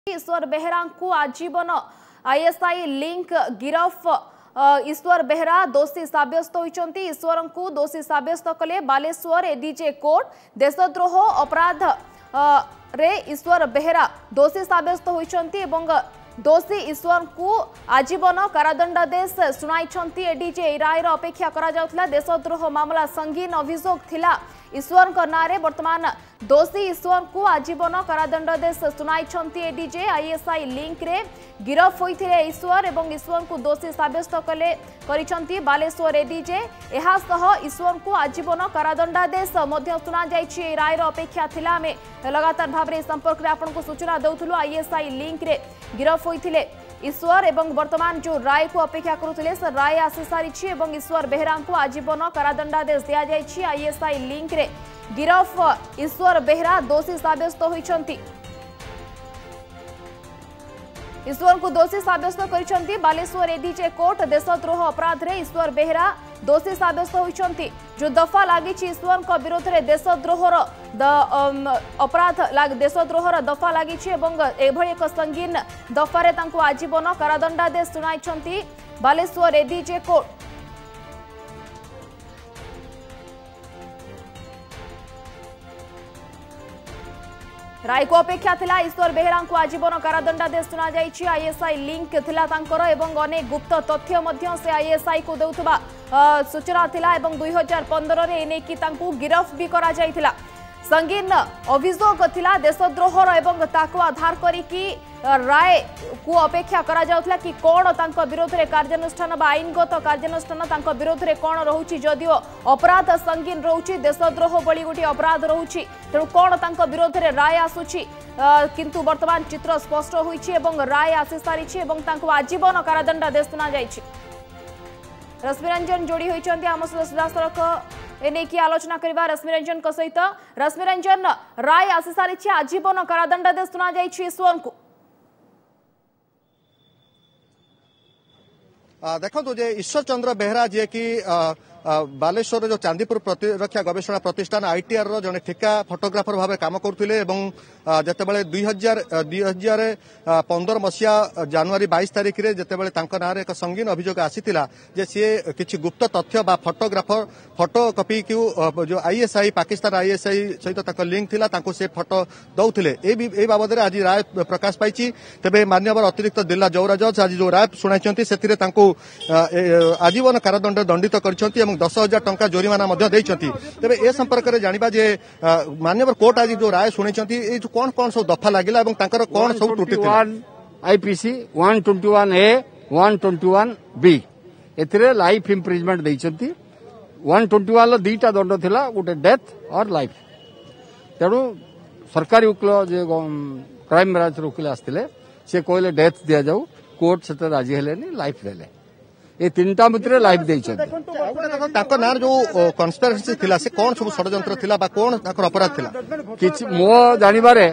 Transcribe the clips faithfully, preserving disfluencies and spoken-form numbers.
ईश्वर बेहरा को आजीवन ISI link गिरफ ईश्वर बेहरा दोषी साब्यस्त होती। ईश्वर को दोषी साब्यस्त कले बालेश्वर एडीजे कोर्ट। देशद्रोह अपराध रे ईश्वर बेहरा दोषी साब्यस्त होती। दोषी ईश्वर को आजीवन कारादंडादेश शुणाई एडीजे रायर अपेक्षा करा। देशद्रोह मामला संगीन अभियोग थिला ईश्वर नारे। वर्तमान दोषी ईश्वर को आजीवन कारादंडादेश शुणाई एडीजे। आईएसआई लिंक रे गिरफ होते ईश्वर एवं ईश्वर को दोषी साब्यस्त कले करिसंती बालेश्वर एडीजे। एहा सह ईश्वर को आजीवन कारादंडादेश मध्य शुणा जायछि। रायर अपेक्षा थिला। आमे लगातार भाव में संपर्क में आपको सूचना दउथुलु। आईएसआई लिंक रे गिरफ होते ईश्वर एवं वर्तमान जो राय को अपेक्षा करुले से राय आसी सारी एवं ईश्वर बेहरा को आजीवन कारादंडादेश दिया जायछि। आईएसआई लिंक रे गिरफ ईश्वर बेहरा दोषी साब्यस्त होइछंती। ईश्वर को दोषी साब्यस्त करिसंती बालेश्वर एडीजे कोर्ट। देशद्रोह अपराध रे ईश्वर बेहरा दोषी साब्यस्त होइछंती। जो दफा लागी ईश्वर को विरोध रे देशद्रोहर अपराध देशद्रोहर दफा लागी एभली एक संगीन दफारे तांको आजीवन कारादंडादेश शुणाई बालेश्वर एडीजे कोर्ट। राय को अपेक्षा थिला। ईश्वर बेहरा को आजीवन कारादंडादेश शुणा जायछि। आईएसआई लिंक थिला तांकर एवं अनेक गुप्त तथ्य मध्य से आईएसआई को देउथबा सूचना थिला एवं दुई हजार पंद्रह रे एने की तांको गिरफ भी करा जायथिला। संगीन अभियोग थिला देशद्रोहर एवं ताको आधार करिकी राय को अपेक्षा करा जाउथला कि कोन तांको विरोध रे कार्यानुष्ठान बा आईनगत कार्यानुष्ठान तांको विरोध रे कोन रहउची। जदिओ अपराध संगीन रहउची देशद्रोह बळी गोटी अपराध रहउची तेणु कोन तांको विरोध रे राय आसुची किंतु वर्तमान चित्र स्पष्ट होईची एवं राय आसी सारीची एवं तांको आजीवन कारादंडादेश सुना जायछि। रश्मिरंजन जोड़ी होइचंती आम सीधासलख एने की आलोचना करबा रश्मिरंजन को सहित। रश्मिरंजन राय आसी सारीची आजीवन कारादंडादेश सुना जायछि ईश्वर को। देखो जे ईश्वर चंद्र बेहरा जी की बालेश्वर जो चांदीपुर प्रतिरक्षा गवेषणा प्रतिष्ठान आईटीआर रो जने ठिका फोटोग्राफर भाव काम करते जितेबाला दुई हजार दुई हजार पंदर मसीहा जनवरी बाईस तारिख में जितेबाला ना एक संगीन अभियोग आसीला जे सी किसी गुप्त तथ्य बा फोटोग्राफर फोटो कॉपी को जो आईएसआई पाकिस्तान आईएसआई सहित लिंक थिला तांको से फोटो दौले ए बाबद आज राय प्रकाश पाई। तेबे माननीय अतिरिक्त जिला जौरा जज आज जो राय शुणाई से आजीवन कारादंड दंडित कर दस हजार टंका जोरिमाना तेरे ए संपर्क में जाना जे माननीय कोर्ट आज जो राय शुणी कौन कौन सब दफा लगे कौन सब त्रुटि IPC one twenty one A one twenty one B a life imprisonment देती। वन ट्वेंटी वन दीटा दंड थिला गोटे डेथ और लाइफ। तेणु सरकारी वकिल जो क्राइम ब्रांच वकिल आसते सी कहले डेथ दि जाऊ कोर्ट से राजी हेले लाइफ देले। ये तीनटा भितर लाइफ देइछन। ना जो कन्स्पिरेसी थिला से कौन सब षडयंत्र थिला बा कौन अपराध थिला किछि मो जानिबारे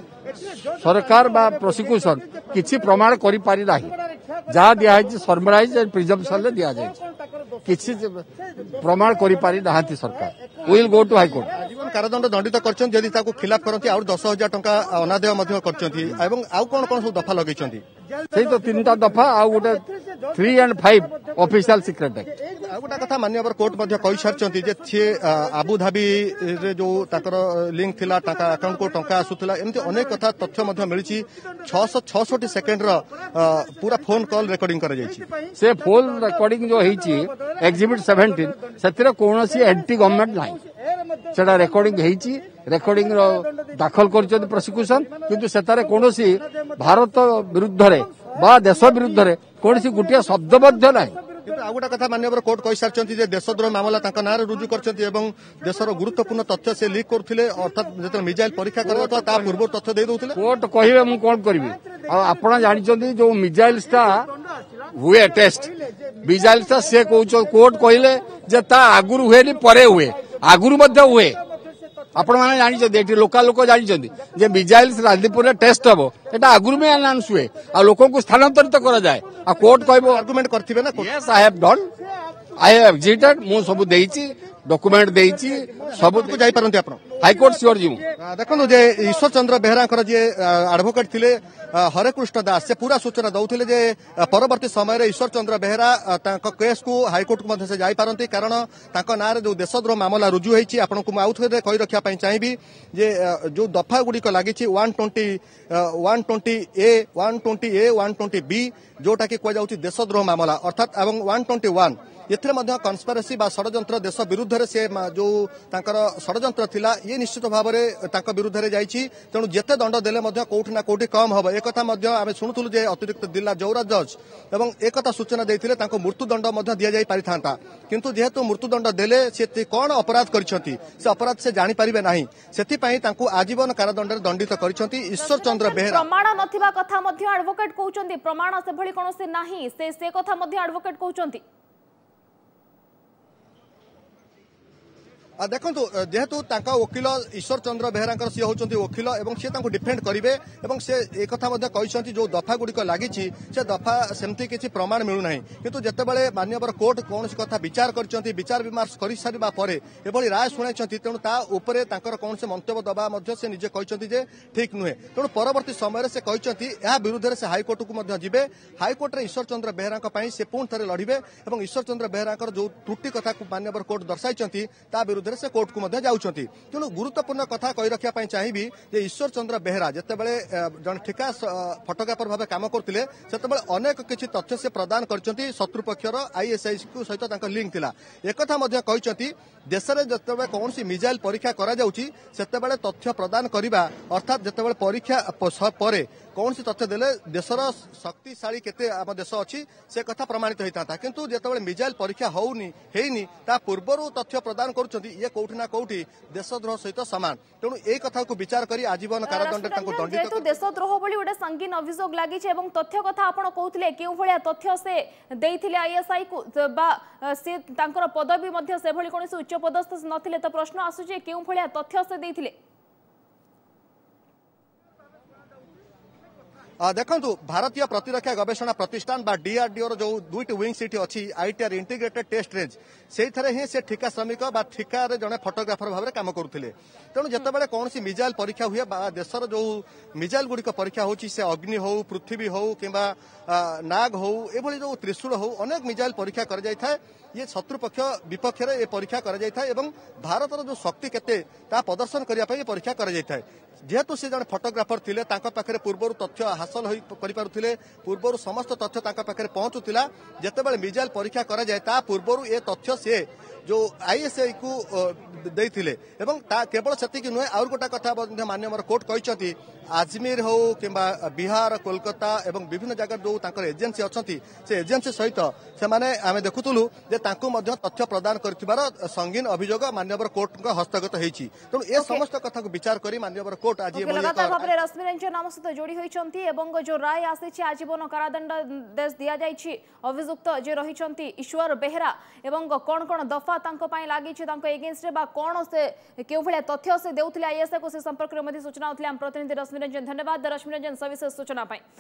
सरकार बा प्रोसिक्यूशन किछि प्रमाण करि पारि नाही। जहा दिया है सरमराइज एंड प्रिजम्पशन ले दिया जाय किछि प्रमाण करि पारि नाहांती सरकार will go to high court. आजीवन कारादंड दंडित करछन यदि ताको खिलाफ करंती और दस हजार टंका अनादेय मध्य करछंती एवं आउ कोन कोन सब दफा लगैछंती सही तो तीनटा दफा आउ गोटे three and five official secret act. आउ गोटा कथा माननीय कोर्ट मध्य कहि सारछंती जे छे आबुधाबी रे जो ताकर लिंक थिला टाका अकाउंट को टंका आसुतला एमती अनेक कथा तथ्य मध्य मिलिछि। छह सौ छियासठ सेकेंड रो पूरा फोन कॉल रिकॉर्डिंग करा जायछि। से फोन रिकॉर्डिंग जो हेछि एग्जिबिट सत्रह सेतिरे कोनोसी एंटी गवर्नमेंट नाही सेटा रेकर्डिंग हेछि। रेकर्डिंग रो दाखल करछन प्रोसिक्यूशन किंतु सेतारे कोनोसी भारत विरुद्ध रे बा देश विरुद्ध रे कोनोसी गुटिया शब्द मध्य नाही। आ गोटा कथा माननीय कोर्ट कहि सारछंती जे देशद्रोह मामला तांका नारे रुजु करछंती एवं देशर गुरुत्वपूर्ण तथ्य से लीक करथिले अर्थात जेते मिसाइल परीक्षा करबा ता पूर्व तथ्य दे दोथिले। कोर्ट कहिबे मु कोन करबी आपण जानिछंती जो मिसाइल ता हुए टेस्ट मिसाइल ता से कहउछ कोर्ट कहिले जे ता आगुरु हुएनी परे हुए आगुरु मध्य हुए। आपण माने जानिछंती लोकल लोक जानिछंती जे मिसाइल राजदीपुर टेस्ट हबो एटा आगुरु में अनाउंस हुए आ लोकों को स्थानांतरित करा जाए आ कोर्ट कहबो आर्गुमेंट करथिबे ना। Yes I have done I have exited मु सब देइछि डॉक्यूमेंट देइची सब जाई पारंती आपण हाईकोर्ट सियोर जीव देखो जे ईश्वर चंद्र बेहरा जे एडवोकेट थिले हरेकृष्ण दास से पूरा सूचना दौले जे परवर्ती समय ईश्वर चंद्र बेहरा केस को हाईकोर्ट को से जाई पारंती कारण तांको ना रे जो देशद्रोह मामला रुजु होईची आपण को आउ थे कहि रखिया पई चाहिबी जे जो दफा गुडी को लागिची one twenty one twenty A one twenty A one twenty B जोटा कि कह जाउची देशद्रोह मामला अर्थात एवं वन ट्वेंटी वन एथिरे मध्य कन्स्पिरेसी बा षडयंत्र देश विरुद्ध रे से जो तांकर षडयंत्र थिला ये निश्चित भाव में तांका विरुद्ध रे जाईची तेणु जेते दंड देले मध्य कोठी ना कोठी कम हबो एक कथा मध्य आमे सुनुथुलु जे अतिरिक्त जिला जौरा जज एवं एक कथा सूचना देथिले तांको मृत्यु दंड मध्य दिया जाई पारिथांता किंतु जेहेतु मृत्यु दंड देले से कोन अपराध करिसंती से अपराध से जानि परिबे नाही सेति पई तांको आजीवन कारादंड रे दंडित करिसंती ईश्वर चंद्र बेहरा प्रमाण नथिबा कथा मध्य एडवोकेट कहउचंती प्रमाण से भली कोन से नाही से से कथा मध्य एडवोकेट कहउचंती देखो जेहेतु वकिल ईश्वर चंद्र बेहरा सी होती वकिल एवं सी डिफेंड करेंगे और से एक कहते जो दफा गुड़िक लगी से दफा सेमती किसी प्रमाण मिलूना किंतु जितेबाला माननीय कोर्ट कौन कथा विचार कर विचार विमर्श कर सारा पर एभली राय शुणाई तेणु ताऊपर कौन से मंतव्य दबा से निजे कहते ठीक नुहे तेणु परवर्ती समय से कहते विरुद्ध से हाईकोर्ट को जी हाईकोर्ट में ईश्वर चंद्र बेहरा से पुणी थे लड़े और ईश्वर चंद्र बेहरा जो त्रुटि कथा माननीय कोर्ट दर्शाई विरुद्ध से कोर्ट को मध्य जाउछंती तेणु गुरुत्वपूर्ण कथा कहि रखिया पई चाहिबी जे ईश्वर चंद्र बेहरा जेतेबेले जन ठिका फोटोग्राफर भाबे काम करथिले सेतेबेले अनेक किछि तथ्य से प्रदान करचंती शत्रु पक्षर आईएसआई को सहित तांका लिंक थिला एक कथा मध्य कहिचंती देश में जेतेबेले कोनसी मिसाइल परीक्षा करा जाउची सेतेबेले तथ्य प्रदान करिबा अर्थात जेतेबेले परीक्षा परे कौन सी तथ्य देले देशर शक्तिशाली केते आम देश अच्छी से कथा प्रमाणित होता किंतु जेतेबेले मिसाइल परीक्षा होउनी हेइनी ता पूर्वरु तथ्य प्रदान करूछंती ये कोठी ना कोठी देशद्रोह सहित समान तेणु ए कथा को विचार करी आजीवन कारादंड तांको दंडित तो देशद्रोह बोली गोटे संगीन अभियोग लागि छे एवं तथ्य कथा आपण कहउथिले केउ भलिया तथ्य से देइथिले आईएसआई को बा से तांकर पदवी मध्य से भली कोनसी उच्च पदस्थ नथिले तो प्रश्न आसु जे केउ भलिया तथ्य से देइथिले देखु भारतीय प्रतिरक्षा गवेषणा प्रतिष्ठान बा डीआरडीओ जो दुईट विंग सीट अच्छी आईटीआर इंटीग्रेटेड टेस्ट रेंज से ही से ठिका श्रमिक बा ठिकार जड़े फोटोग्राफर भाव में काम करुले तेणु जितेबाला कौन सी मिसाइल परीक्षा हुए देशर जो मिसाइल गुड़िक परीक्षा होची से अग्नि हो पृथ्वी हो कि नाग हो एभली जो त्रिशूल हो अनेक मिसाइल परीक्षा कर जाय थाए ये शत्रुपक्ष विपक्ष ये परीक्षा कर जाय थाए एवं भारतर जो शक्ति केते ता प्रदर्शन करने परीक्षा कर जाय थाए जेहेतु से जन फोटोग्राफर थिले तांका पाखरे पूर्वर तथ्य हासिल होई परिपारुथिले पूर्वर समस्त तथ्य तांका पाखरे पहुंचुतिला जेतेबेले मिसाइल परीक्षा करा जाय ता पूर्वर ए तथ्य से जो आईएसआई को देइथिले एवं ता केवल सेतिकी नुहे आउर गोटा कथा माननीय कोर्ट कहिसंती आजमेर हो किंबा बिहार कोलकाता एवं विभिन्न जगह जो तांकर एजेंसी अछंती से एजेंसी सहित से माने आमे देखुतुलु जे तांको मध्य तथ्य प्रदान करथिबार संगीन अभियोग माननीय कोर्ट को हस्तगत हेछि तेणु ए समस्त कथा को विचार करी माननीय कोर्ट आज लगातार भाव में रश्मि रंजन नाम सहित जोड़ी होइछंती एवं जो राय आसीछि आजीवन कारादंड देश दिया जाइछि अभियुक्त जे रहिछंती ईश्वर बेहरा एवं कोन कोन दफा तांको पई लागि छि तांको एगेंस्ट रे बा कोन से केउ भले तथ्य से देउथिले आईएसए को से संपर्क रे मध्ये सूचना उथले हम प्रतिनिधि रश्मि रंजन धन्यवाद रश्मि रंजन सविशेष सूचना पाई।